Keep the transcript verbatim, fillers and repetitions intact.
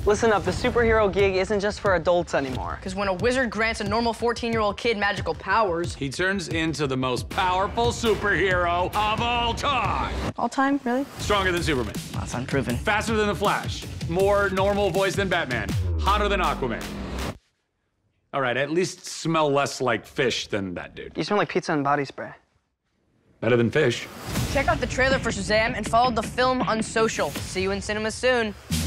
Listen up, the superhero gig isn't just for adults anymore. Because when a wizard grants a normal fourteen-year-old kid magical powers... he turns into the most powerful superhero of all time. All time, really? Stronger than Superman. That's unproven. Faster than the Flash. More normal voice than Batman. Hotter than Aquaman. All right, at least smell less like fish than that dude. You smell like pizza and body spray. Better than fish. Check out the trailer for Shazam and follow the film on social. See you in cinemas soon.